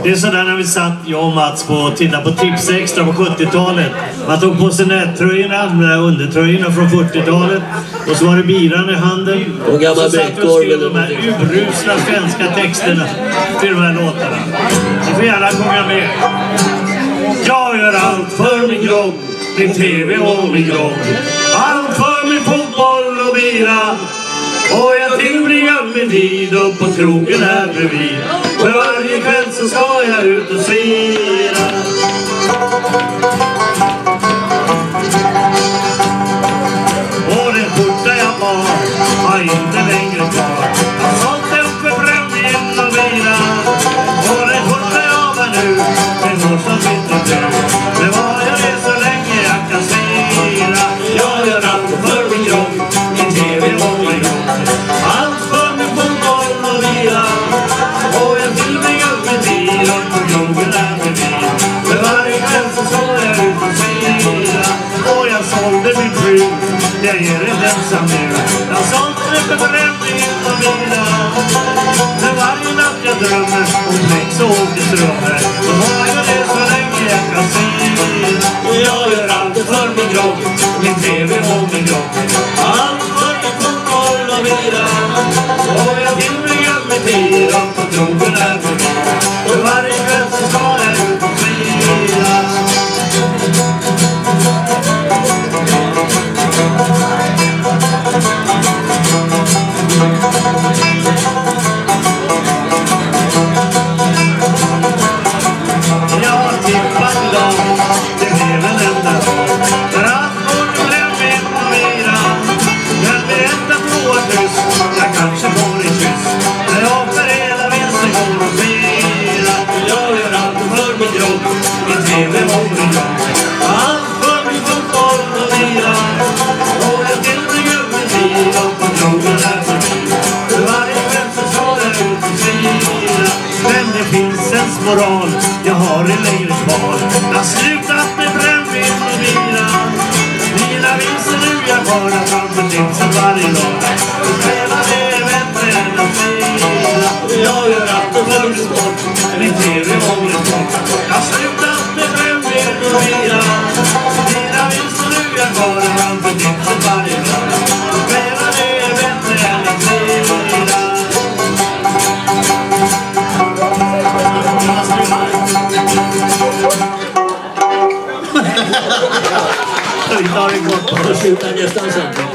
Det är sådär när vi satt, jag och Mats, på och tittade på Tips Extra på 70-talet. Man tog på sig nättröjorna, undertröjorna från 40-talet. Och så var det biran i handen. Och så satt vi och skrev de här urusla svenska texterna till de här låtarna. Ni får gärna sjunga med. Jag gör allt för min grogg, min tv och min grogg. Allt för min fotboll och bira. Och jag tillbringar min tid upp på krogen här bredvid. För varje kväll så ska jag ut och svira. Och den skjorta jag har inte längre kvar. Jag har sålt den för brännvin och bira. Och den skjorta jag var nu, den går som inte du. Det var jag det så länge jag kan svira. Jag gör allt för min grogg, min tv och min grogg. Allt för min fotboll och vila. Och jag tillbringar min tid upp på krogen här med bil. För varje kväll så ska jag ut och svira. Och jag sålde min fru, jag ger ett ensam nu. Jag sålde det för brännvin och vila. Men varje natt jag drömmer om Lex och Åkeströmer. Då har jag det så länge jag kan svira. Jag gör allt för min grogg, min tv och min grogg. Allt för min fotboll och vila. Och jag tillbringar min tid upp på krogen här med bil. Och varje kväll så ska jag ut och svira. Jag har tippat idag, det blev en enda dag. För allt vårt brännvin och vira. Men vi äter på ett hus, jag kanske får en kyss. När jag för hela vinsten går och fira. Jag gör allt för min grogg, min tv och min grogg. Allt för min fotboll och vira. Och jag tillbringar min tid upp på krogen här för mig. För varje kväll så ska jag ut och svira. Men det finns en moral, jag har en längre kvar. Jag har slutat med brännvin och vira. Mina vinster nu jag skördar framför tipsen varje dag. Och spelar det är bättre än att svira. Jag gör allt för min sport, min tv och min sport. Jag har slutat med brännvin och vira. Mina vinster nu jag skördar framför tipsen varje dag. Och spelar det är bättre än att svira. Vi tar det gott och skjuter nästan sen.